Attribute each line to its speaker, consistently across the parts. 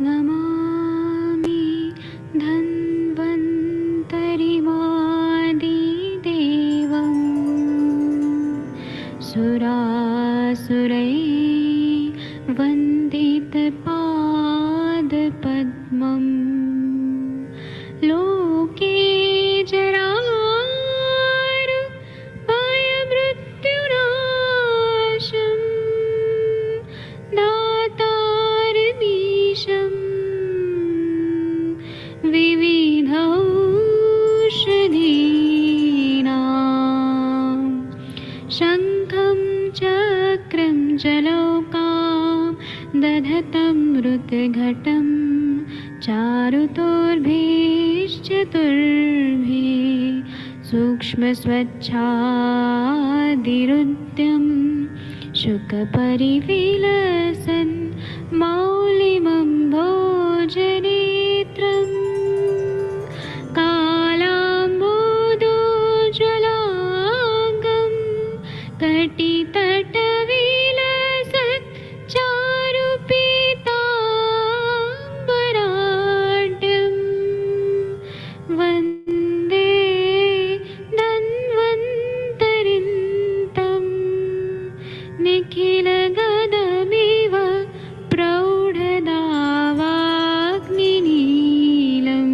Speaker 1: नमामि धन्वन्तरिमादिदेवं सुरासुरैर्वन्दितपादपद्मं लोके जरामृत्युनाशं दातारमीशं विविधौषधीनां शङ्खं चक्रं जलौकां दधतं मृतघटं चारुतोर्भिश्चतुर्भिः सूक्ष्मस्वच्छादिरुद्यं शुकपरिविलसन् मौलिमं भोजनेत्रम् कालाम्बोदोज्ज्वलाङ्गं कटितटविलसत् चारुपीताम्बराढ्यं वन्दे धन्वन्तरिन्तं निखिलगदमिव प्रौढदावाग्निनीलम्।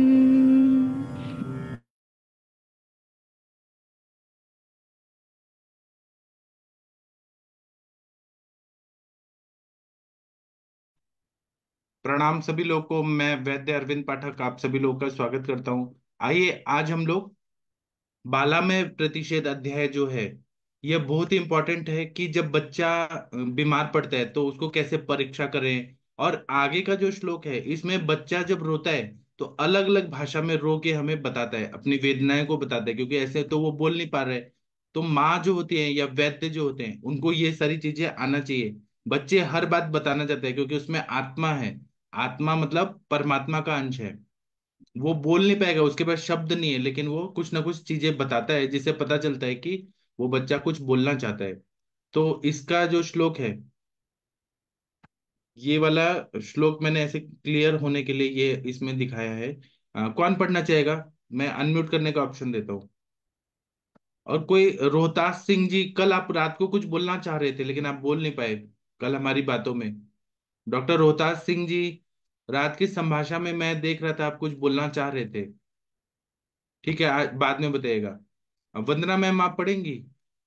Speaker 2: प्रणाम सभी लोगों को। मैं वैद्य अरविंद पाठक आप सभी लोगों का स्वागत करता हूं। आइए आज हम लोग बाला में प्रतिषेध अध्याय जो है यह बहुत ही इंपॉर्टेंट है कि जब बच्चा बीमार पड़ता है तो उसको कैसे परीक्षा करें। और आगे का जो श्लोक है इसमें बच्चा जब रोता है तो अलग अलग भाषा में रो के हमें बताता है, अपनी वेदनाएं को बताता है, क्योंकि ऐसे तो वो बोल नहीं पा रहे। तो माँ जो होती है या वैद्य जो होते हैं उनको ये सारी चीजें आना चाहिए। बच्चे हर बात बताना चाहते हैं क्योंकि उसमें आत्मा है। आत्मा मतलब परमात्मा का अंश है। वो बोल नहीं पाएगा, उसके पास शब्द नहीं है, लेकिन वो कुछ ना कुछ चीजें बताता है जिससे पता चलता है कि वो बच्चा कुछ बोलना चाहता है। तो इसका जो श्लोक है, ये वाला श्लोक मैंने ऐसे क्लियर होने के लिए ये इसमें दिखाया है। कौन पढ़ना चाहेगा? मैं अनम्यूट करने का ऑप्शन देता हूँ। और कोई रोहतास सिंह जी, कल आप रात को कुछ बोलना चाह रहे थे लेकिन आप बोल नहीं पाए कल हमारी बातों में। डॉक्टर रोहतास सिंह जी, रात की संभाषा में मैं देख रहा था आप कुछ बोलना चाह रहे थे। ठीक है, आज बाद में बताइएगा। अब वंदना मैम आप पढ़ेंगी?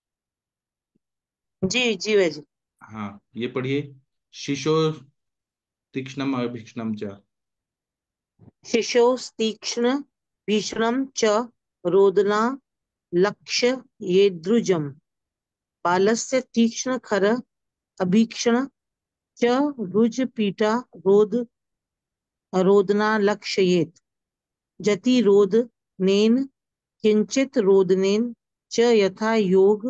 Speaker 3: जी जी वैजी।
Speaker 2: हाँ, ये पढ़िए। शिशो तीक्ष्णम अभीक्ष्णम च।
Speaker 3: शिशो तीक्ष्ण भीषणं च रोदना लक्ष्य ये द्रुजम् बालस्य तीक्ष्ण खर अभीक्षण च रुज पीटा रोदना लक्षयेत् जति रोदनेन किंचित रोदनेन च यथा योग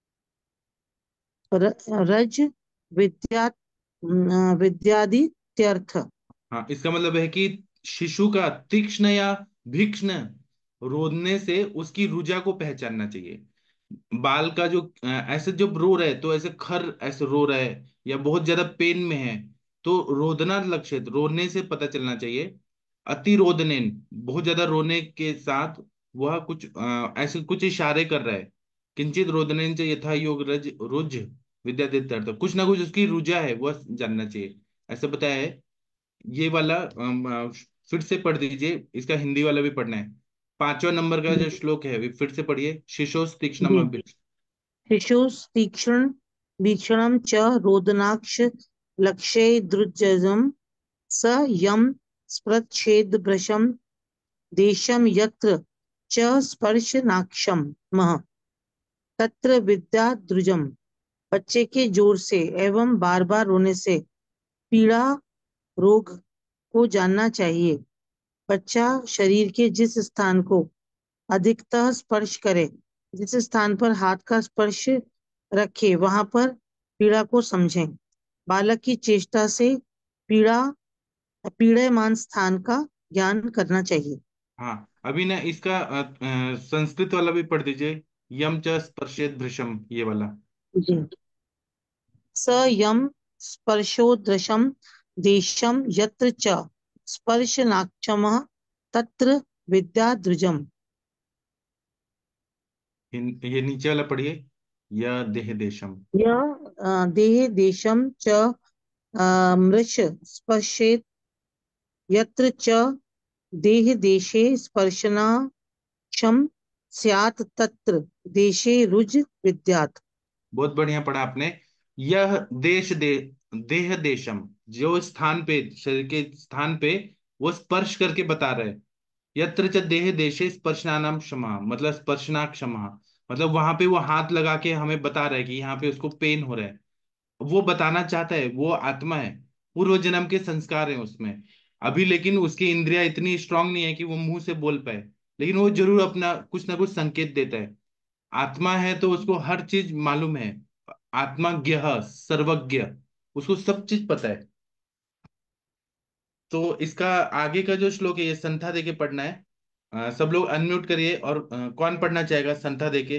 Speaker 3: रज विद्या विद्यादित्यर्थ।
Speaker 2: हाँ, इसका मतलब है कि शिशु का तीक्ष्ण या भीक्ष्ण रोदने से उसकी रुजा को पहचानना चाहिए। बाल का जो ऐसे जब रो रहा है तो ऐसे खर ऐसे रो रहा है या बहुत ज्यादा पेन में है तो रोदना लक्षित रोने से पता चलना चाहिए। अति रोदनेन बहुत ज्यादा रोने के साथ वह कुछ ऐसे कुछ इशारे कर रहा है। किंचित रोदनेन से यथा योग रज रुज विद्यादित्य, कुछ ना कुछ उसकी रुजा है वह जानना चाहिए, ऐसे बताया है। ये वाला फिर से पढ़ दीजिए, इसका हिंदी वाला भी पढ़ना है। पांचवा नंबर का जो श्लोक है वे फिर से पढ़िए। शिशोस तीक्ष्णम
Speaker 3: जी।
Speaker 2: अभीक्ष्ण।
Speaker 3: शिशु तीक्ष्ण भीषणं च रोदनाक्ष लक्ष्ये द्रुजम् स यं स्पृच्छेद्भृशं देशं यत्र च स्पर्शनाक्षं मह तत्र विद्याद्रुजम्। बच्चे के जोर से एवं बार बार रोने से पीड़ा रोग को जानना चाहिए। बच्चा शरीर के जिस स्थान को अधिकतः स्पर्श करे, जिस स्थान पर हाथ का स्पर्श रखे वहां पर पीड़ा को समझें। बालक की चेष्टा से पीड़ा पीड़ामान स्थान का ज्ञान करना चाहिए।
Speaker 2: हाँ, अभी ना इसका संस्कृत वाला भी पढ़ दीजिए। यम च स्पर्शेत भृशम, ये वाला।
Speaker 3: जी। स यम स्पर्शोदृशम देशम यत्र च स्पर्शनाक्षमः तत्र विद्याद्रुजम्।
Speaker 2: ये नीचे वाला पढ़िए, या देह देशम।
Speaker 3: यह देह देशम च मृष स्पर्शेत यत्र च देह देशे स्पर्शनाक्षम स्यात् तत्र देशे रुज विद्यात्।
Speaker 2: बहुत बढ़िया पढ़ा आपने। यह देह देशम, जो स्थान पे, शरीर के स्थान पे वो स्पर्श करके बता रहे हैं। यत्र च देह देशे स्पर्शनानाम क्षमा, मतलब स्पर्शना क्षमा, मतलब वहां पे वो हाथ लगा के हमें बता रहा है कि यहाँ पे उसको पेन हो रहा है। वो बताना चाहता है, वो आत्मा है, पूर्व जन्म के संस्कार हैं उसमें अभी, लेकिन उसकी इंद्रियां इतनी स्ट्रांग नहीं है कि वो मुंह से बोल पाए, लेकिन वो जरूर अपना कुछ ना कुछ संकेत देता है। आत्मा है तो उसको हर चीज मालूम है। आत्मा ज्ञ, सर्वज्ञ, उसको सब चीज पता है। तो इसका आगे का जो श्लोक है ये संथा देके पढ़ना है। सब लोग अनम्यूट करिए, और कौन पढ़ना चाहेगा संथा देके?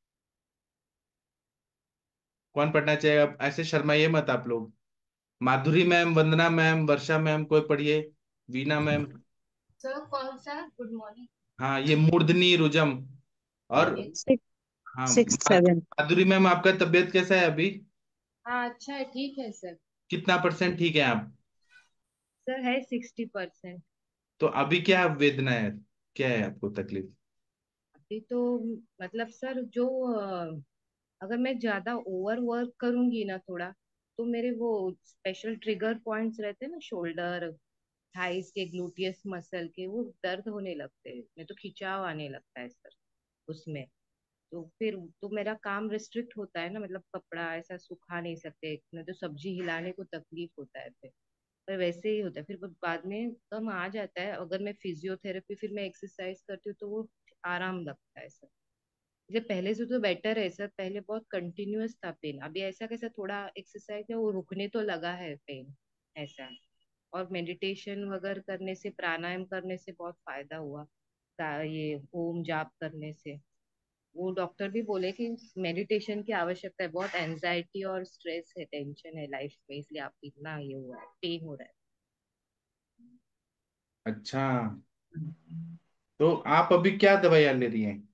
Speaker 2: कौन पढ़ना चाहेगा? ऐसे शर्माइए मत आप लोग। Madhuri ma'am, Vandana ma'am, Varsha ma'am, कोई पढ़िए। वीना मैम।
Speaker 4: सर कौन सा? Good morning.
Speaker 2: हाँ, ये मूर्धनी रुजम। और
Speaker 3: सिक्स
Speaker 2: हाँ,
Speaker 3: सिक्स सेवन।
Speaker 2: माधुरी मैम, आपका तबीयत कैसा है अभी?
Speaker 4: हाँ अच्छा है, ठीक है सर।
Speaker 2: कितना परसेंट ठीक है आप?
Speaker 4: सर है 60%।
Speaker 2: तो अभी क्या वेदना है, क्या है आपको तकलीफ?
Speaker 4: अभी तो मतलब सर जो अगर मैं ज्यादा ओवर वर्क करूंगी ना थोड़ा, तो मेरे वो स्पेशल ट्रिगर पॉइंट्स रहते हैं ना, शोल्डर, थाइस के, ग्लूटियस मसल के, वो दर्द होने लगते हैं, मैं तो खिंचाव आने लगता है सर उसमें। तो फिर तो मेरा काम रिस्ट्रिक्ट होता है ना, मतलब कपड़ा ऐसा सुखा नहीं सकते, नहीं तो सब्जी हिलाने को तकलीफ होता है फिर। पर वैसे ही होता है फिर, बाद में कम आ जाता है। अगर मैं फिजियोथेरेपी, फिर मैं एक्सरसाइज करती हूँ तो वो आराम लगता है सर। इसलिए पहले से तो बेटर है सर, पहले बहुत कंटिन्यूअस था पेन, अभी ऐसा कैसा थोड़ा एक्सरसाइज है वो रुकने तो लगा है पेन, ऐसा है। और मेडिटेशन वगैरह करने से, प्राणायाम करने से बहुत फायदा हुआ। ये ओम जाप करने से, वो डॉक्टर भी बोले कि मेडिटेशन की आवश्यकता है, बहुत एंजाइटी और स्ट्रेस है, टेंशन है लाइफ में, इसलिए आप इतना ये हुआ है, पेन हो रहा है।
Speaker 2: अच्छा, तो आप अभी क्या दवाइयाँ ले रही हैं?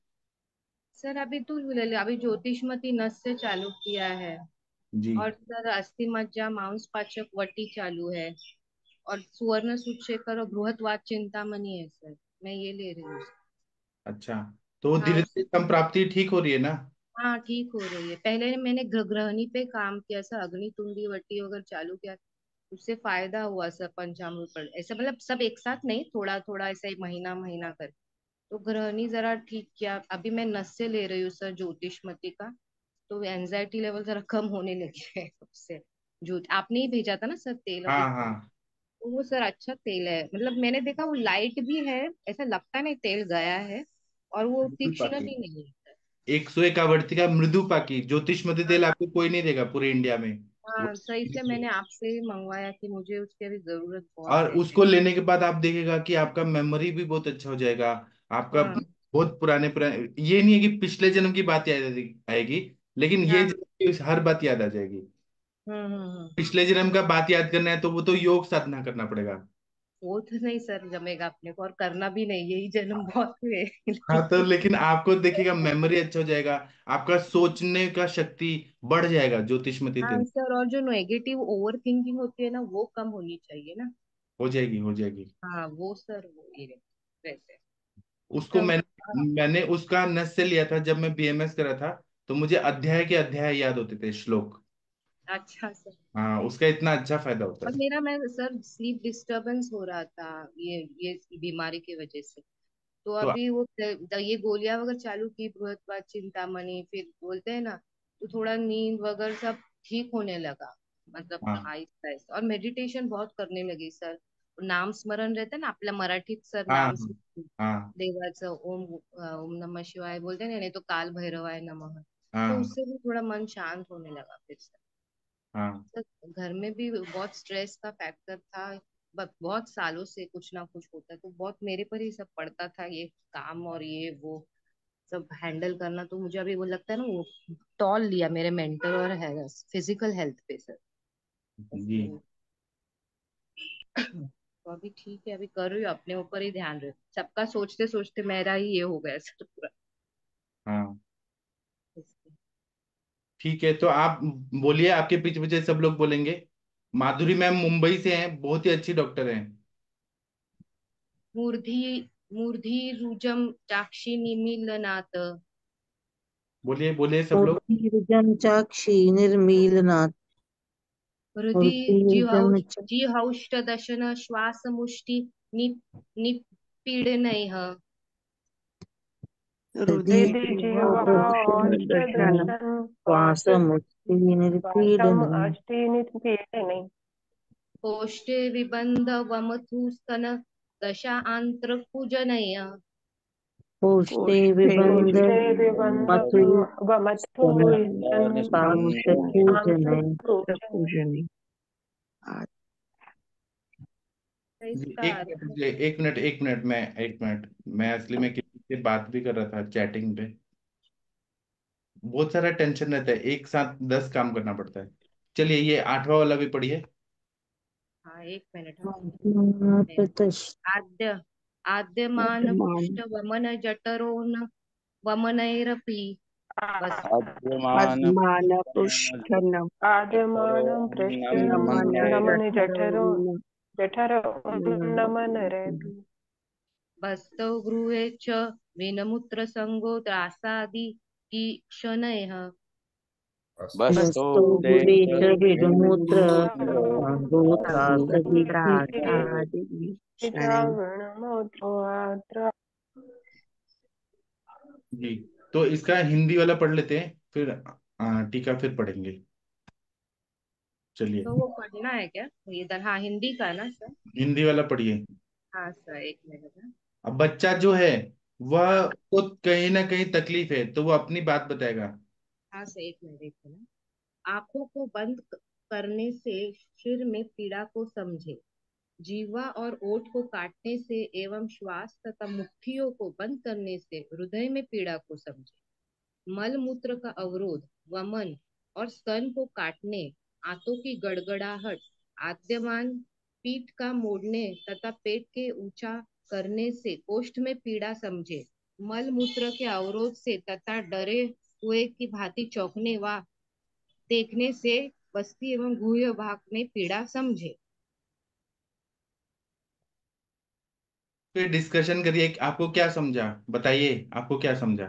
Speaker 4: सर अभी तो अभी ज्योतिषमती नस से चालू किया है।
Speaker 2: जी।
Speaker 4: और सर अस्थि मज्जा मांस पाचक वटी चालू है। और सुवर्ण सुचेकर और बृहत्वाद चिंतामणि है सर, मैं ये ले रही हूँ।
Speaker 2: अच्छा, तो
Speaker 4: हाँ
Speaker 2: धीरे
Speaker 4: उस
Speaker 2: धीरे संप्राप्ति ठीक हो रही है ना?
Speaker 4: हाँ ठीक हो रही है। पहले मैंने गृहिणी पे काम किया सर, अग्नि तुंडी वटी वगैरह चालू किया, उससे फायदा हुआ सर। पंचामृत पर ऐसा, मतलब सब एक साथ नहीं, थोड़ा थोड़ा ऐसा ही महीना महीना कर, तो गृहिणी जरा ठीक किया। अभी मैं नस से ले रही हूँ सर ज्योतिषमती का, तो एंजाइटी लेवल जरा कम होने लगे है उससे। जो आपने ही भेजा था ना सर तेल अभी,
Speaker 2: हाँ हाँ।
Speaker 4: तो वो सर अच्छा तेल है, मतलब मैंने देखा वो लाइट भी है, ऐसा लगता नहीं तेल गया है, और वो
Speaker 2: मृदु
Speaker 4: तीक्ष्ण
Speaker 2: पाकी,
Speaker 4: भी नहीं है सर।
Speaker 2: 101 आवर्ती का मृदु पाकी ज्योतिषमती तेल
Speaker 4: हाँ
Speaker 2: आपको कोई नहीं देगा पूरे इंडिया में। वो
Speaker 4: हाँ सर, इसलिए मैंने आपसे ही मंगवाया कि मुझे उसकी अभी जरूरत बहुत
Speaker 2: और
Speaker 4: है।
Speaker 2: उसको लेने के बाद आप देखेगा कि आपका मेमोरी भी बहुत अच्छा हो जाएगा। आपका
Speaker 4: हाँ
Speaker 2: बहुत पुराने पुराने, ये नहीं है कि पिछले जन्म की बात याद आएगी, लेकिन ये
Speaker 4: हाँ।
Speaker 2: जन्म की हर बात याद आ जाएगी।
Speaker 4: हम्म।
Speaker 2: पिछले जन्म का बात याद करना है तो वो तो योग साधना करना पड़ेगा।
Speaker 4: वो तो नहीं सर जमेगा अपने को, और करना भी नहीं, यही जन्म बहुत हुए
Speaker 2: हाँ, तो
Speaker 4: लेकिन।
Speaker 2: लेकिन आपको देखिएगा मेमोरी अच्छा हो जाएगा, आपका सोचने का शक्ति बढ़ जाएगा ज्योतिषमती
Speaker 4: हाँ
Speaker 2: तेल।
Speaker 4: सर, और जो नेगेटिव ओवर थिंकिंग होती है ना, वो कम होनी चाहिए ना।
Speaker 2: हो जाएगी, हो जाएगी।
Speaker 4: हाँ वो सर, वो ये वैसे
Speaker 2: उसको
Speaker 4: तब।
Speaker 2: मैंने उसका नस से लिया था जब मैं बीएमएस करा था। तो मुझे अध्याय के अध्याय याद होते थे, श्लोक।
Speaker 4: अच्छा सर।
Speaker 2: हाँ, उसका इतना अच्छा फायदा होता
Speaker 4: और
Speaker 2: है।
Speaker 4: मेरा, मैं सर स्लीप डिस्टरबेंस हो रहा था, ये बीमारी की वजह से। तो
Speaker 2: तो
Speaker 4: अभी वो ये गोलियां वगैरह चालू की, बृहत्पाद चिंतामणि, फिर बोलते हैं ना, तो थोड़ा नींद वगैरह सब ठीक होने लगा, मतलब
Speaker 2: हाँ
Speaker 4: आहिस्ता आहिस्ता। और मेडिटेशन बहुत करने लगी सर। नाम स्मरण रहतं ना आपल्या मराठीत सर,
Speaker 2: हाँ
Speaker 4: नाम स्मरण
Speaker 2: हाँ
Speaker 4: देवाचं, ओम नमः शिवाय बोलते हैं ना, नहीं तो काल भैरवाय नमः। तो
Speaker 2: हाँ
Speaker 4: उससे भी थोड़ा मन शांत होने लगा फिर से।
Speaker 2: हाँ।
Speaker 4: सर घर में भी बहुत स्ट्रेस का फैक्टर था, बहुत सालों से कुछ ना कुछ होता, तो बहुत मेरे पर ही सब पड़ता था, ये काम और ये वो सब हैंडल करना। तो मुझे अभी वो लगता है ना, वो टॉल लिया मेरे मेंटल और फिजिकल हेल्थ पे सर।
Speaker 2: जी।
Speaker 4: इसलिए तो अभी ठीक है, अभी कर रही हूँ, अपने ऊपर ही ध्यान रही हूँ। सबका सोचते सोचते मेरा ही ये हो गया सर पूरा।
Speaker 2: हाँ
Speaker 4: इसलिए।
Speaker 2: ठीक है, तो आप बोलिए, आपके पीछे पीछे सब लोग बोलेंगे। माधुरी मैम मुंबई से हैं, बहुत ही अच्छी डॉक्टर हैं।
Speaker 4: मूर्धि मूर्धि रुजम चाक्षी निमीलनाथ।
Speaker 2: बोलिए बोलिए सब लोग।
Speaker 3: मूर्तिर्जं चाक्षी निर्मीलनाथ।
Speaker 4: हृदि
Speaker 3: मूर्तिर्जं
Speaker 4: जिहौष्ट दशन श्वास मुष्टि निपीडनैः।
Speaker 3: हृदि
Speaker 5: हृदि जीवाष्टदशन
Speaker 3: श्वासमुष्टि
Speaker 5: वासम
Speaker 3: निर्पीडनम्।
Speaker 5: अष्टि निपीडने
Speaker 4: कोष्ठे विबन्ध वमथु स्तन दशांत्रकुजनैः।
Speaker 3: कोष्ठे
Speaker 5: कोष्ठे
Speaker 3: विबन्ध
Speaker 5: विबन्धव
Speaker 3: मथु
Speaker 5: वमत्तु
Speaker 3: स्तन सानुषपूजने।
Speaker 5: पूजने।
Speaker 2: जी,
Speaker 4: इसका
Speaker 2: एक
Speaker 4: अर्थ।
Speaker 2: मिनट, एक मिनट, एक मिनट, मैं असली में किसी से बात भी कर रहा था चैटिंग पे। बहुत सारा टेंशन रहता है, एक साथ 10 काम करना पड़ता है। चलिए ये 8वां वाला भी पढ़िए।
Speaker 4: हाँ, एक मिनट। हाँ, आद्य आद्यमान पृष्ठ वमन जठरो न वमनैरपि बस।
Speaker 6: आद्यमानपुष्ठनं
Speaker 5: आद्यमानं पृष्ठ नमन जठरो
Speaker 6: नमनजठरं
Speaker 5: जठरो नमन रेपि।
Speaker 4: बस्तौ गृहे च विनमुत्र संगो त्रासादि शनैः।
Speaker 6: वस्तो
Speaker 3: वस्तु गुहे च विमुत्र गोत्रासदीक्षितः।
Speaker 6: गोत्रासदीक्षणे।
Speaker 5: द्रावणमोद्ध्वाद्र।
Speaker 2: जी, तो इसका हिंदी वाला पढ़ लेते हैं, फिर टीका फिर पढ़ेंगे। चलिए
Speaker 4: तो वो पढ़ना है क्या इधर? हाँ, हिंदी का ना सर?
Speaker 2: हिंदी वाला पढ़िए।
Speaker 4: हाँ सर, एक मिनट। हाँ
Speaker 2: अब बच्चा जो है
Speaker 4: हाँ
Speaker 2: वह को कहीं ना कहीं तकलीफ है, तो वो अपनी बात बताएगा।
Speaker 4: हाँ सर, एक मिनट, एक मिनट। आंखों को बंद करने से सिर में पीड़ा को समझे। जीवा और ओठ को काटने से एवं श्वास तथा मुट्ठियों को बंद करने से हृदय में पीड़ा को समझे। मल मूत्र का अवरोध, वमन और स्तन को काटने, आंतों की गड़गड़ाहट, आद्यमान पीठ का मोड़ने तथा पेट के ऊंचा करने से कोष्ठ में पीड़ा समझे। मल मूत्र के अवरोध से तथा डरे हुए की भांति चौंकने व देखने से बस्ती एवं गुह्य भाग में पीड़ा समझे।
Speaker 2: फिर डिस्कशन करिए, आपको क्या समझा, बताइए आपको क्या समझा।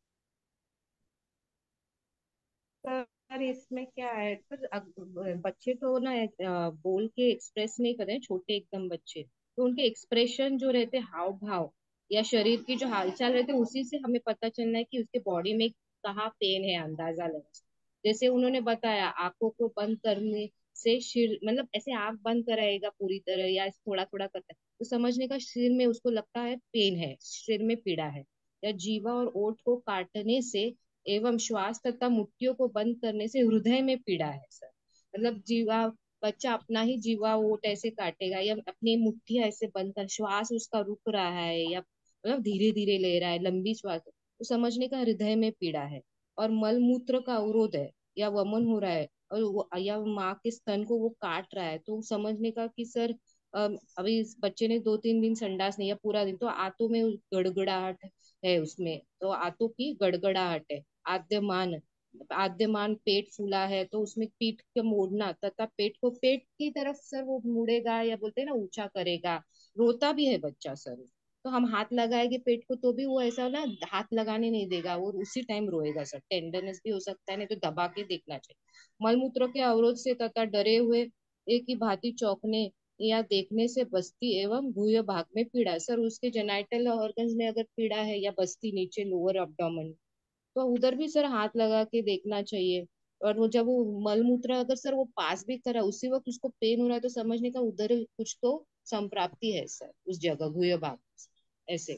Speaker 4: सर इसमें क्या है सर, बच्चे तो ना बोल के एक्सप्रेस नहीं करते हैं, छोटे एकदम बच्चे, तो उनके एक्सप्रेशन जो रहते हैं, हाव भाव या शरीर की जो हालचाल रहते हैं, उसी से हमें पता चलना है कि उसके बॉडी में कहाँ पेन है, अंदाजा लगा। जैसे उन्होंने बताया आंखों को बंद करने से सिर, मतलब ऐसे आंख बंद कराएगा पूरी तरह या थोड़ा थोड़ा करता है, तो समझने का सिर में उसको लगता है पेन है, सिर में पीड़ा है। या जीवा और ओठ को काटने से एवं श्वास तथा मुट्ठियों को बंद करने से हृदय में पीड़ा है सर। मतलब जीवा, बच्चा अपना ही जीवा ओट ऐसे काटेगा या अपनी मुट्ठी ऐसे बंद कर, श्वास उसका रुक रहा है या मतलब धीरे धीरे ले रहा है लंबी श्वास, तो समझने का हृदय में पीड़ा है। और मल मूत्र का अवरोध है या वमन हो रहा है और या माँ के स्तन को वो काट रहा है, तो समझने का कि सर अभी इस बच्चे ने 2-3 दिन संडास नहीं या पूरा दिन, तो आंतों में गड़गड़ाहट है, उसमें तो आंतों की गड़गड़ाहट है। आद्यमान आद्यमान पेट फूला है, तो उसमें पीठ के मोड़ना तथा पेट को पेट की तरफ सर वो मुड़ेगा या बोलते हैं ना ऊंचा करेगा। रोता भी है बच्चा सर, तो हम हाथ लगाएंगे पेट को तो भी वो ऐसा ना हाथ लगाने नहीं देगा, वो उसी टाइम रोएगा सर। टेंडरनेस भी हो सकता है, नहीं तो दबा के देखना चाहिए। मलमूत्र के अवरोध से तथा डरे हुए एक ही भांति चौंकने या देखने से बस्ती एवं गुह्य भाग में पीड़ा, सर उसके जेनाइटल ऑर्गन्स में अगर पीड़ा है या बस्ती नीचे लोअर एब्डोमेन, तो उधर भी सर हाथ लगा के देखना चाहिए। और वो जब वो मल मूत्र अगर सर वो पास भी करा उसी वक्त उसको पेन हो रहा है, तो समझने का उधर कुछ तो संप्राप्ति है सर उस जगह गुह्य भाग ऐसे।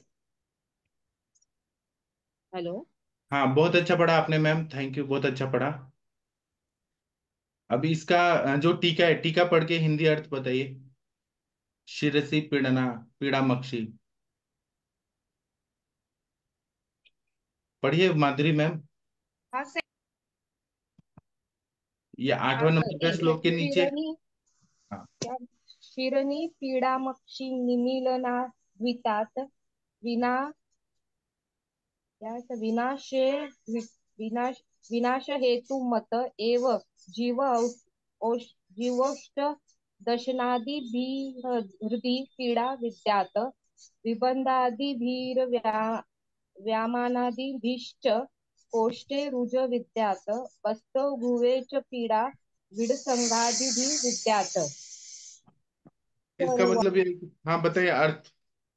Speaker 4: हेलो।
Speaker 2: हाँ बहुत अच्छा पढ़ा आपने मैम, थैंक यू, बहुत अच्छा पढ़ा। अभी इसका जो टीका है, टीका पढ़ के हिंदी अर्थ बताइए। शिरसी पीड़ना पीड़ा मक्षी। पढ़िए माधुरी मैम।
Speaker 4: हाँ सर।
Speaker 2: ये 8वां नंबर का श्लोक के नीचे।
Speaker 4: ईश्वरीरनी
Speaker 2: हाँ
Speaker 4: क्या? शिरणी पीडामक्षी निमीलना द्वितात विना विनाशे विनाश विनाश हेतु मत एव जीव जीवोष्ट दशनादि हृदि पीडा विद्यात विबंधादिभीर व्यामानादिभिश्च कोष्ठे रुज विद्यात बस्तो भुवे च पीडा विडसंगादिभि विद्यात।
Speaker 2: इसका
Speaker 4: सर
Speaker 2: मतलब ये, हाँ बताइए अर्थ।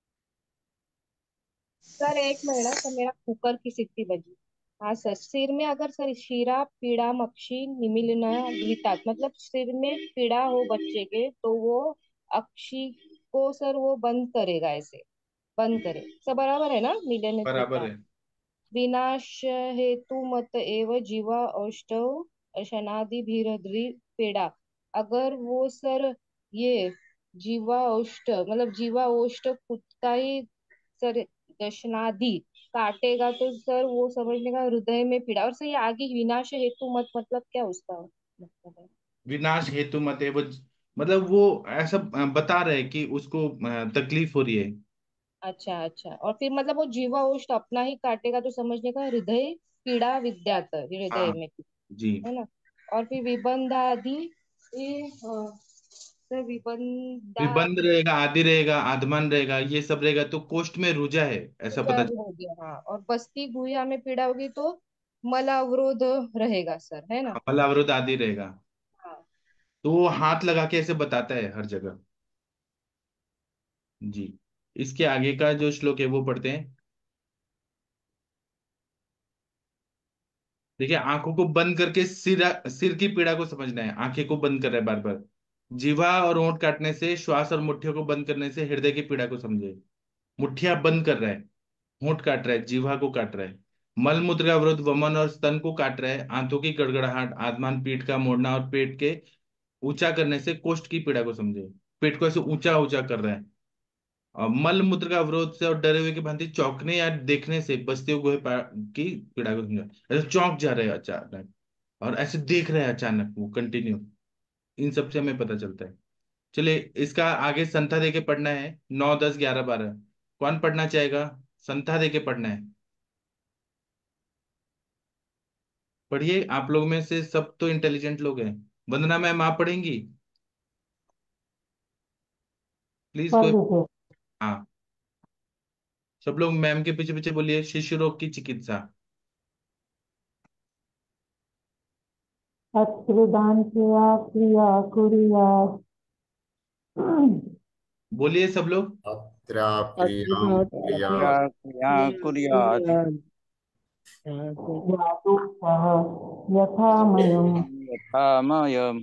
Speaker 4: सर एक मिनट सर, मेरा कुकर की सीटी बजी। हाँ सर, सिर में अगर सर शीरा पीड़ा मक्षी निमिलना घृतात, मतलब सिर में पीड़ा हो बच्चे के तो वो अक्षी को सर वो बंद करेगा, ऐसे बंद करे। सब बराबर है ना? मिलन
Speaker 2: बराबर
Speaker 4: द्वितात
Speaker 2: है।
Speaker 4: विनाश हेतु मत एव जीवा औष्टव अशनादि भीरद्री पेड़ा। अगर वो सर ये जीवा औष्ट मतलब जीवा औष्ट खुद का ही सर दशनादि काटेगा तो सर वो समझने का हृदय में पीड़ा। और सर ये आगे विनाश हेतु मत मतलब क्या उसका मतलब है?
Speaker 2: विनाश हेतु मत है वो, मतलब वो ऐसा बता रहे हैं कि उसको तकलीफ हो रही है।
Speaker 4: अच्छा अच्छा, और फिर मतलब वो जीवा औष्ट अपना ही काटेगा तो समझने का हृदय पीड़ा विद्यात, हृदय
Speaker 2: हाँ
Speaker 4: में,
Speaker 2: जी।
Speaker 4: है ना? और फिर विबंधादि सर
Speaker 2: विबंध
Speaker 4: विबंधादि
Speaker 2: रहेगा, आदि रहेगा, आदमान रहेगा, ये सब रहेगा तो कोष्ठ में रुजा है, ऐसा पता
Speaker 4: जब हो गया। हाँ, और बस्ती गुहिया में पीड़ा होगी तो मल अवरोध रहेगा सर, है ना?
Speaker 2: चला। फल अवरोध आदि रहेगा।
Speaker 4: हाँ।
Speaker 2: तो वो हाथ लगा के ऐसे बताता है हर जगह। जी। इसके आगे का जो श्लोक है वो पढ़ते हैं। देखिए, आंखों को बंद करके सिर सिर की पीड़ा को समझना है। आंखें को बंद कर रहा है बार बार। जीवा और होंठ काटने से, श्वास और मुट्ठियों को बंद करने से हृदय की पीड़ा को समझे। मुट्ठियां बंद कर रहा है, होंठ काट रहा है, जीवा को काट रहा है। मल मूत्र का अवरोध वमन और स्तन को काट रहा है। आंतों की गड़गड़ाहट, आत्मान पीठ का मोड़ना और पेट के ऊंचा करने से कोष्ठ की पीड़ा को समझे। पेट को ऐसे ऊंचा ऊंचा कर रहा है। और मल मूत्र का अवरोध से और डरे हुए की भांति चौंकने या देखने से बसते हुए की पीड़ा को समझा। ऐसे चौंक जा रहे हैं अचानक, और ऐसे देख रहे हैं अचानक वो कंटिन्यू। इन सब से हमें पता चलता है। चलिए, इसका आगे संथा दे के पढ़ना है, 9 10 11 12। कौन पढ़ना चाहेगा? संथा दे के पढ़ना है। पढ़िए, आप लोग में से सब तो इंटेलिजेंट लोग हैं। वंदना मैम, आप पढ़ेंगी? प्लीज
Speaker 3: पढ़
Speaker 2: कोई।
Speaker 3: लीजिए।
Speaker 2: हाँ, सब लोग मैम के पीछे पीछे बोलिए, शिशु रोग की चिकित्सा।
Speaker 3: अश्रुदान किया क्रिया कुरिया।
Speaker 2: बोलिए सब लोग।
Speaker 7: अत्र क्रियां क्रिया
Speaker 6: क्रिया कुर्यात्
Speaker 3: यादुः यथामयम्
Speaker 6: यथामयम्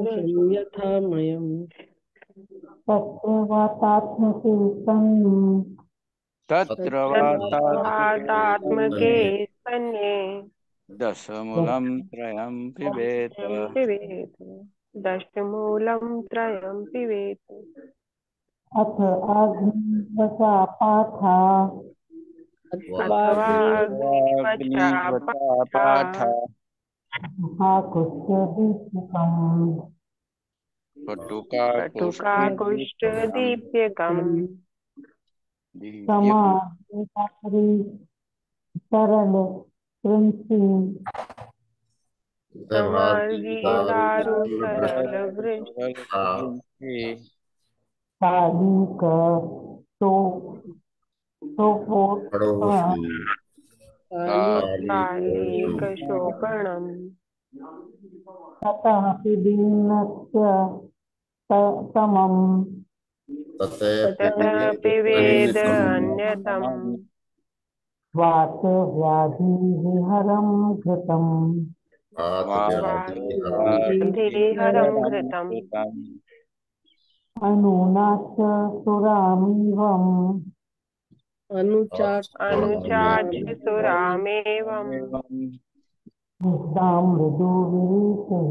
Speaker 3: तत्र वातात्मके सन्नि
Speaker 6: तत्र
Speaker 5: तत्त्वादात्मके
Speaker 7: तन्मे
Speaker 5: स्तन्ये
Speaker 6: दशमूलं त्रयं पिबेत।
Speaker 5: त्रयं पिबेत्। दशमूलं त्रयं पिबेत्।
Speaker 3: अथ अग्निवशापाथा
Speaker 5: अथवा
Speaker 6: अग्निवचा
Speaker 5: अग्निवशापाथ
Speaker 3: महाकुष्ठदीपिकम्
Speaker 5: कटुकाकुष्ठदीप्यकम्
Speaker 6: दीप्यकम्
Speaker 3: समाधिपत्रि सरल कृंसि
Speaker 5: समाधिदारु सरलवृष
Speaker 3: कालिक तो सोपोत्तम
Speaker 7: खड़ोषि
Speaker 5: कालिकशोभनम्
Speaker 3: ततः पिबीनस्य तमम्
Speaker 5: ततः पिबेद अन्यतम्
Speaker 3: वातव्याधिविहरं घृतम्
Speaker 5: वाधिहरं घृतम्
Speaker 3: अनूनाच सुरामिवम्
Speaker 5: अनुचाक्षुरामेवम्
Speaker 3: निष्ठां मृदुविरीचये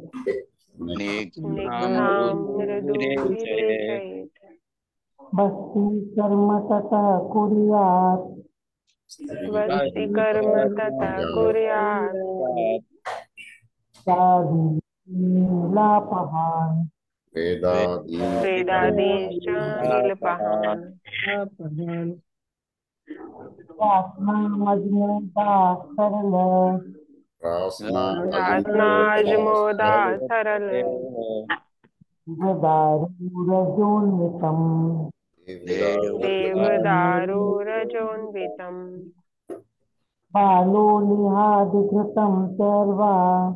Speaker 5: निक्थां मृदुविरेचयेत्।
Speaker 3: बस्ती कर्म ततः कुर्यात्
Speaker 5: स्वस्ति कर्म तथा कुर्यात्।
Speaker 3: साधीलापहान्
Speaker 7: वेदादीश्च
Speaker 5: वेदादीश्च नीलपः
Speaker 3: आत्माज्ञा सरल
Speaker 5: रास्नाजमोदा सरल
Speaker 3: जदारूरजोन्वितम्
Speaker 5: देवदारुरजोन्वितम्
Speaker 3: बालोलिहादिघृतं सर्वा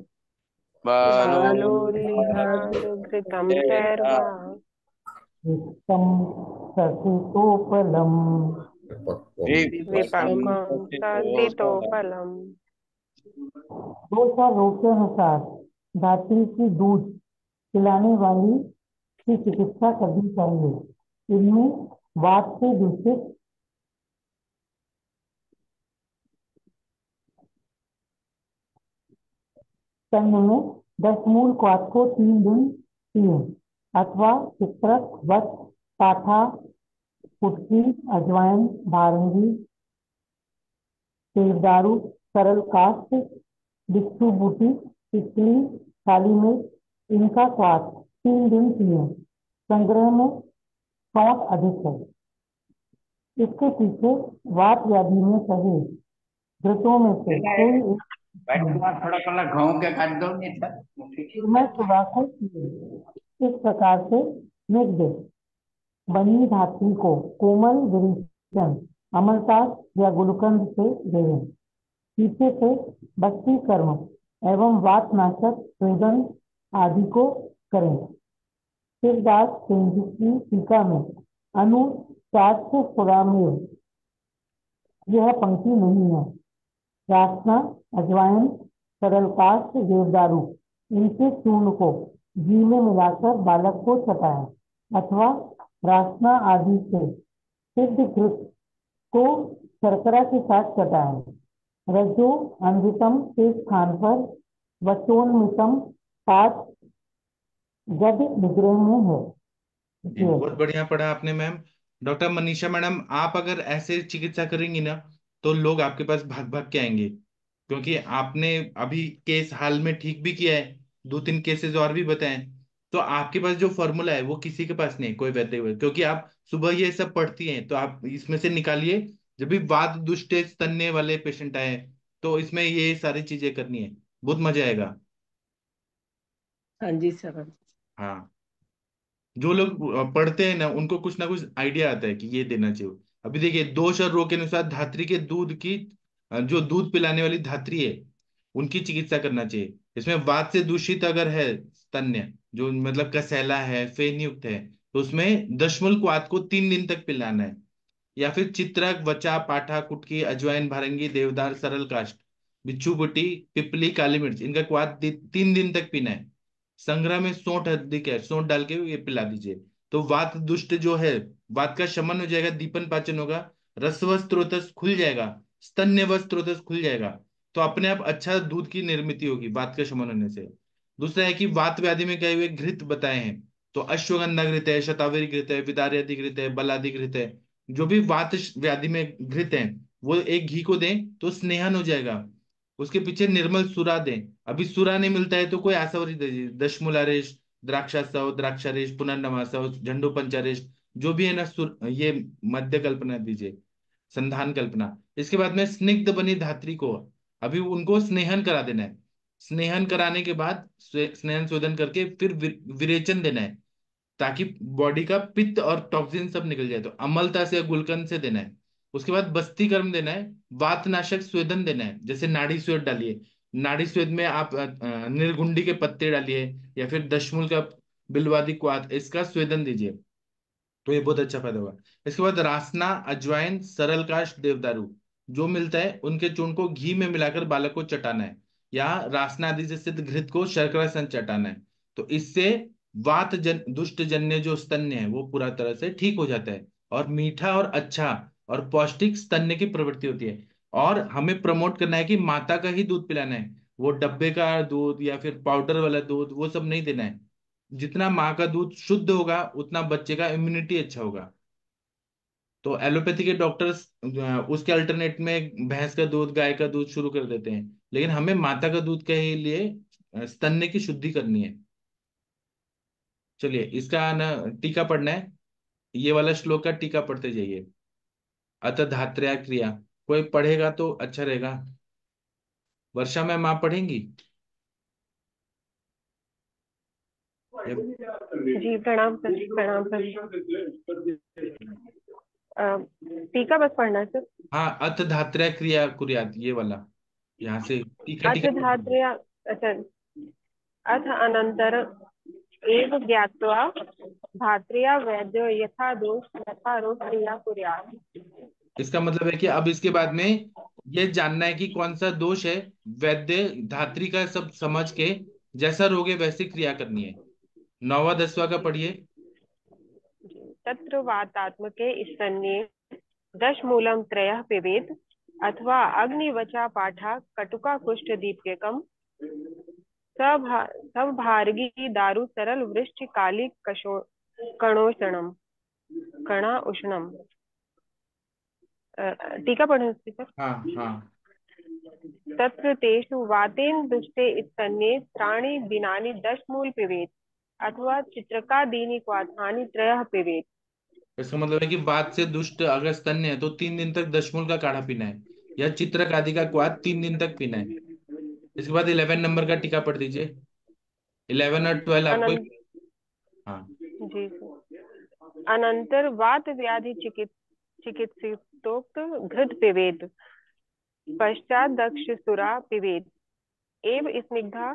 Speaker 5: बालोल्लिहादघृतं चैर्वा
Speaker 3: युक्तं ससितोपलम्
Speaker 5: विपक्वं ससितोफलम्
Speaker 3: दोषारोग के अनुसार धात्री की दूध पिलाने वाली की चिकित्सा करनी चाहिए। इनमें वात से दूषित स्तन में 10 मूल क्वाथ को 3 दिन पिए अथवा चित्रक वट पाठा कुटकी अजवाइन भारंगी देवदारू सरल काष्ठ बिच्छू बूटी तितली काली मिर्च इनका स्वाद 3 दिन पिए। संग्रह में सौंठ अधिक है। इसके पीछे वात व्याधि में सही घृतों में से कोई
Speaker 6: थोड़ा थोड़ा घाव के काट दो नहीं था
Speaker 3: मैं सुबह को पिए। इस प्रकार से स्निग्ध बनी धात्री को कोमल विरेचन अमलतास या गुलकंद से देवें। पीछे से बस्ती कर्म एवं वातनाशक स्वेदन आदि को करें। शिवदास सेंधी की टीका में अनुशास्त्रपुरामेव यह पंक्ति नहीं है। रासना अजवाइन सरल काष्ठ देवदारू इनके चूर्ण को घी में मिलाकर बालक को चटाएं अथवा रासना आदि से सिद्ध घृत को शर्करा के साथ चटाएं। रजो अन्वितम के स्थान पर वचोन्मितम पाठ गद विग्रह में है।
Speaker 2: जी, बहुत बढ़िया पढ़ा आपने मैम। डॉक्टर मनीषा मैडम, आप अगर ऐसे चिकित्सा करेंगी ना तो लोग आपके पास भाग भाग के आएंगे, क्योंकि आपने अभी केस हाल में ठीक भी किया है, 2-3 केसेस और भी बताए। तो आपके पास जो फॉर्मूला है वो किसी के पास नहीं है, कोई वैद्य क्योंकि आप सुबह ये सब पढ़ती हैं, तो आप इसमें से निकालिए। जब भी वात दुष्ट स्तन्य वाले पेशेंट आए तो इसमें ये सारी चीजें करनी है, बहुत मजा आएगा।
Speaker 8: हाँ जी सर।
Speaker 2: हाँ, जो लोग पढ़ते हैं ना उनको कुछ ना कुछ आइडिया आता है कि ये देना चाहिए। अभी देखिए, दोष और रोग के अनुसार धात्री के दूध की जो दूध पिलाने वाली धात्री है उनकी चिकित्सा करना चाहिए। इसमें वात से दूषित अगर है स्तन्य, जो मतलब कसैला है, फेनयुक्त है, तो उसमें दशमूल क्वाथ को 3 दिन तक पिलाना है। या फिर चित्रक वचा पाठा कुटकी अजवाइन भारंगी देवदार सरल काष्ठ बिच्छू बुटी पिपली काली मिर्च इनका क्वाथ 3 दिन तक पीना है। संग्रह में सौंठ अधिक है, सौंठ डाल के ये पिला दीजिए। तो वात दुष्ट जो है, वात का शमन हो जाएगा, दीपन पाचन होगा, रसव स्त्रोतस खुल जाएगा, स्तन्य स्त्रोतस खुल जाएगा। तो अपने आप अच्छा दूध की निर्मित होगी वात का शमन होने से। दूसरा है कि वात व्याधि में गए हुए घृत बताए हैं, तो अश्वगंधा घृत है, शतावरी घृत है, विदार्यादि घृत है, बलादि घृत है। जो भी वात व्याधि में घृत है वो एक घी को दें तो स्नेहन हो जाएगा। उसके पीछे निर्मल सुरा दें। अभी सुरा नहीं मिलता है तो कोई आसावरी दे दीजिए, दशमूलारेश, द्राक्षासव, द्राक्षारेश, पुनर्नवासव, झंडू पंचारेश, जो भी है ना ये मध्य कल्पना दीजिए, संधान कल्पना। इसके बाद में स्निग्ध बनी धात्री को अभी उनको स्नेहन करा देना है। स्नेहन कराने के बाद स्नेहन शोधन करके फिर विरेचन देना है, ताकि बॉडी का पित्त और टॉक्सिन सब निकल जाए। तो अमलता से या गुलकंद से देना है। उसके बाद बस्ती कर्म देना है, वातनाशक स्वेदन देना है, जैसे नाड़ी स्वेद डालिए। नाड़ी स्वेद में आप निर्गुंडी के पत्ते डालिए या फिर दशमूल का बिलवादी क्वाथ इसका स्वेदन दीजिए, तो ये बहुत अच्छा फायदा होगा। इसके बाद रासना अजवाइन सरल काष्ठ देवदारू जो मिलता है उनके चूर्ण को घी में मिलाकर बालक को चटाना है, या रासना आदि से सिद्ध घृत को शर्करा से चटाना है। तो इससे दुष्ट जन्य जो स्तन्य है वो पूरा तरह से ठीक हो जाता है, और मीठा और अच्छा और पौष्टिक स्तन्य की प्रवृत्ति होती है। और हमें प्रमोट करना है कि माता का ही दूध पिलाना है, वो डब्बे का दूध या फिर पाउडर वाला दूध वो सब नहीं देना है। जितना माँ का दूध शुद्ध होगा उतना बच्चे का इम्यूनिटी अच्छा होगा। तो एलोपैथी के डॉक्टर्स उसके अल्टरनेट में भैंस का दूध, गाय का दूध शुरू कर देते हैं, लेकिन हमें माता का दूध के ही लिए स्तन्य की शुद्धि करनी है। चलिए इसका ना टीका पढ़ना है। ये वाला श्लोक का टीका पढ़ते जाइए। अत धात्र्या क्रिया, कोई पढ़ेगा तो अच्छा रहेगा। वर्षा मैम आप पढ़ेंगी?
Speaker 5: जी प्रणाम सर, प्रणाम सर। टीका बस पढ़ना है सर।
Speaker 2: हाँ, अथ धात्र्या क्रिया कुर्यात, ये वाला यहाँ से टीका
Speaker 5: अथ
Speaker 2: टीका पढ़िए।
Speaker 5: धात्र्या, अच्छा, अथ अनंतर एव ज्ञात्वा धात्र्या वैद्यो यथा दोष यथा रोग क्रिया कुर्यात्।
Speaker 2: इसका मतलब है कि अब इसके बाद में ये जानना है कि कौन सा दोष है, वैद्य धात्री का सब समझ के जैसा रोग है वैसी क्रिया करनी है। 9वां 10वां का पढ़िए।
Speaker 5: तत्र वातात्मके स्तन्ये दशमूलं त्रयः पिबेत् अथवा अग्निवचा पाठा कटुका कुष्ठ दीप्यकम् सभार्गी दारु सरल वृष्टि काली कशो कणोषणम कणा उष्णम। टीका पढ़े उसकी सर।
Speaker 2: हाँ हाँ।
Speaker 5: तत्र तेषु वातेन दुष्टे स्तन्ये त्राणि दिनानि दशमूल पिबेत् अथवा चित्रकादीनि क्वाथानि त्रयः पिबेत्।
Speaker 2: इसका मतलब है कि वात से दुष्ट अगर स्तन्य है तो 3 दिन तक दशमूल का काढ़ा पीना है, या चित्रक आदि का क्वाथ 3 दिन तक पीना है। इसके बाद 11 नंबर का टीका पढ़ दीजिए। 11 और 12 आपको।
Speaker 5: अनंत
Speaker 2: हाँ।
Speaker 5: जी सर। अनंतर वात व्याधि चिकित्सितोक्त घृत पिबेत पश्चात दक्ष सुरा पिबेत एव स्निग्धा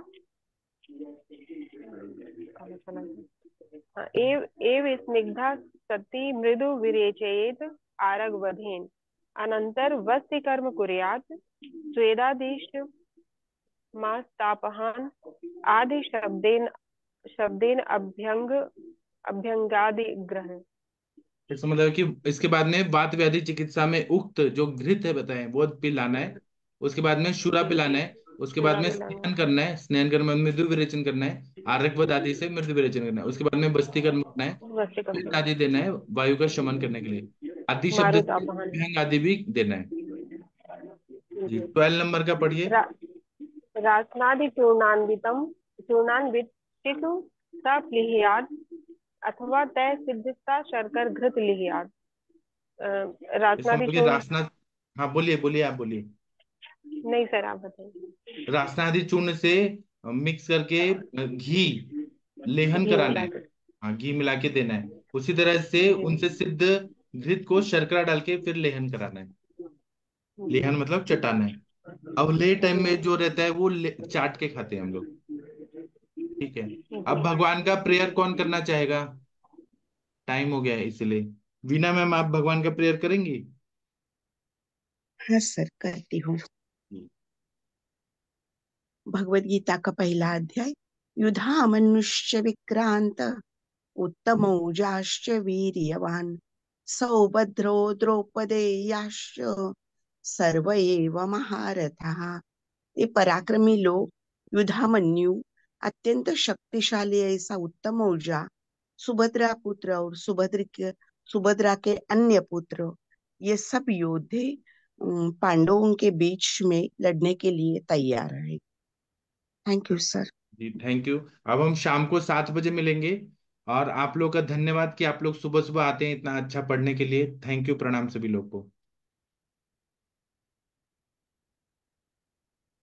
Speaker 5: एव स्निग्धा सती मृदु विरेचयेत आरगवधेन अनंतर वस्य कर्म कुर्यात् स्वेदादिश मास्तापहान आदि शब्देन शब्देन अभ्यंगादि ग्रहण।
Speaker 2: इसका मतलब है कि इसके बाद में वात व्याधि चिकित्सा में उक्त जो घृत है बताएं वो पिलाना है। उसके बाद में शूरा पिलाना है। उसके बाद
Speaker 5: पूरा
Speaker 2: में
Speaker 5: मिलाना
Speaker 2: स्नान करना है, स्नान करने में मृदु विरेचन करना है, आर्यक आदि से मृदु विरेचन करना है। उसके बाद में बस्ती कर्म करना है,
Speaker 5: वस्य
Speaker 2: पित्त
Speaker 5: कर्म
Speaker 2: आदि देना है वायु का शमन करने के लिए। आदि शब्द से
Speaker 5: मारुतापहान।
Speaker 2: अभ्यंग आदि भी देना है। जी,
Speaker 5: जी।
Speaker 2: 12 नंबर का पढ़िए।
Speaker 5: रासनादि चूर्णान्वितम चूर्णान्वितितु सप्लिह्यात् अथवा तय सिद्धता शर्कर घृत लिह्यात्।
Speaker 2: इसका
Speaker 5: रासनादि
Speaker 2: मतलब कि
Speaker 5: चूर्ण।
Speaker 2: रासना, हाँ बोलिए बोलिए आप बोलिए।
Speaker 5: नहीं सर, आप बताइए।
Speaker 2: रासना आदि चूर्ण से मिक्स करके घी लेहन
Speaker 5: घी
Speaker 2: कराना
Speaker 5: मिला
Speaker 2: है।
Speaker 5: के।
Speaker 2: हाँ, घी मिला के देना है। उसी तरह से
Speaker 5: जी
Speaker 2: उनसे सिद्ध घृत को शर्करा डाल के फिर लेहन कराना है।
Speaker 5: जी
Speaker 2: लेहन मतलब चटाना है। अब ले टाइम में
Speaker 5: जी
Speaker 2: जो रहता है वो चाट के खाते हैं हम लोग। ठीक है। अब
Speaker 5: जी।
Speaker 2: भगवान का प्रेयर कौन करना चाहेगा? टाइम हो गया है इसलिए। वीना मैम आप भगवान का प्रेयर करेंगी?
Speaker 9: हाँ सर, करती हूँ। भगवत गीता का पहला अध्याय। युधा मनुष्य विक्रांत उत्तमौजाश्च वीर्यवान सौभद्रो द्रौपदेयाश्च सर्व एव महारथाः। ये पराक्रमी लोग युधामन्यु, अत्यंत शक्तिशाली ऐसा उत्तम ऊर्जा, सुभद्रा पुत्र और सुभद्रा के अन्य पुत्र, ये सब योद्धे पांडवों के बीच में लड़ने के लिए तैयार है। Thank you sir.
Speaker 2: जी थैंक यू। अब हम शाम को 7 बजे मिलेंगे। और आप लोग का धन्यवाद कि आप लोग सुबह सुबह आते हैं इतना अच्छा पढ़ने के लिए। थैंक यू, प्रणाम सभी लोग को।